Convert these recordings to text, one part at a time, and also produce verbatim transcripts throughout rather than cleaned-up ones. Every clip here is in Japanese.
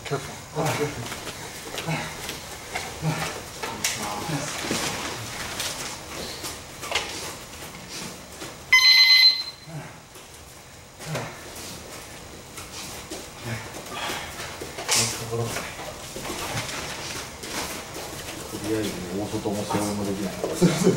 とりあえず大外も背負いもできない。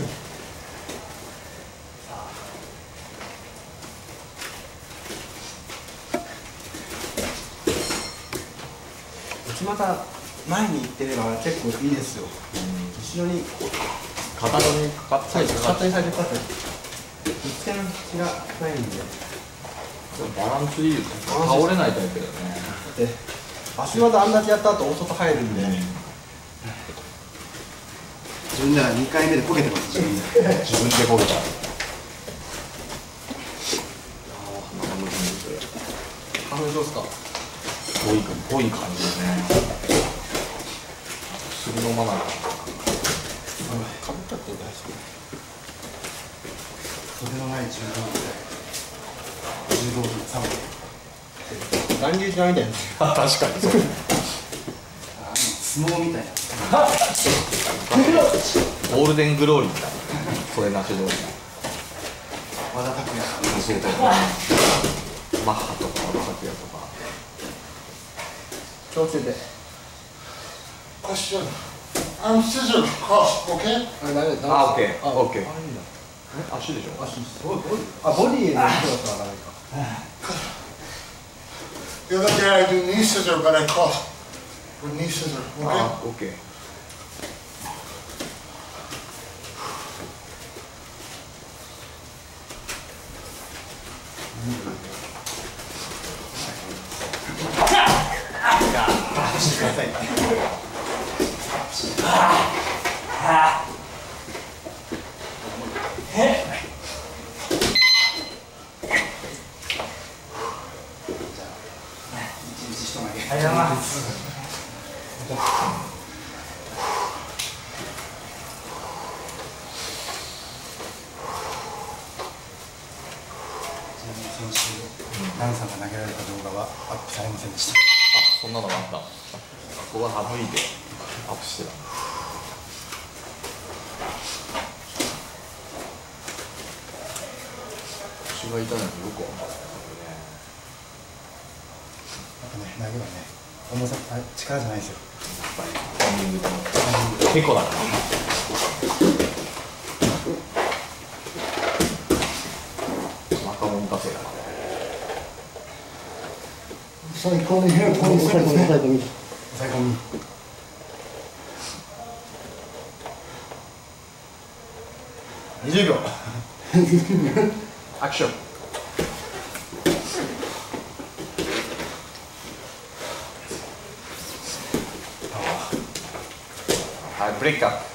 内股前に行ってれば結構いいですよ。後ろにかかとにかかって、 かかとにされてください。一線がないんで。 バランスいいですね。倒れないタイプだよね。 で、足技あんだけやった後大外入るんで。 自分ではにかいめでこけてます。自分で自分でこけた。 彼女ですか。 ぽいぽい感じですね。薬飲まない。かぶったって大丈夫。袖のない柔道みたい。柔道着さんぼん。 乱流しないみたいな。 確かにそう。 相撲みたいな。 ゴールデングローリーみたいな。それなし通り。 和田拓也。 そうそう。マッハとか和田拓也とか。 気をつけて。 Question. I'm scissor cross, okay? あ、ダメだ。 あ、オッケー。 あ、 オッケー。 あ、いいんだ。 足でしょ。 足、すごい、ボディ。あ、ボディの人だったらダメか。 The other day I do knee scissor, but I cross with knee scissor, okay? あ、オッケー。 してください。ありがとうございます。先週、ランさんが投げられた動画はアップされませんでした。 あ、そんなのがあった。ここは省いてアップしてた。腰が痛いのよくわかるね。 あとね、投げはね、重さ、力じゃないですよ。 やっぱりタイミングと結構だから。若者稼いだから。 最高に変更ですね。 抑え込み。抑え込み。 にじゅうびょう。アクション。 はい、ブレイクアップ。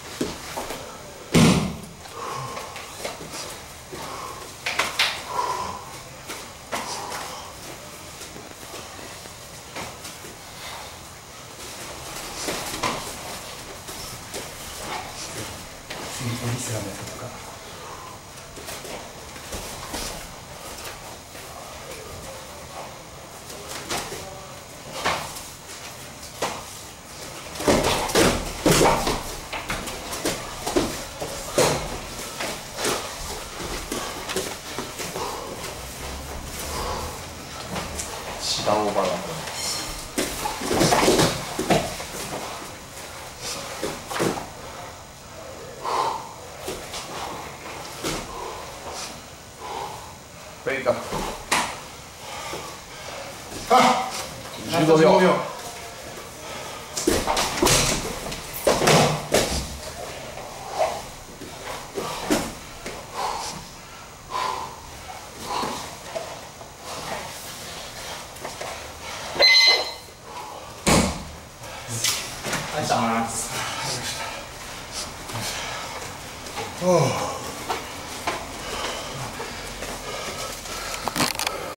イスラムのやつとか。 シダオーバーだ。ブレイクアップ。じゅうごびょう。 ありがとうございます。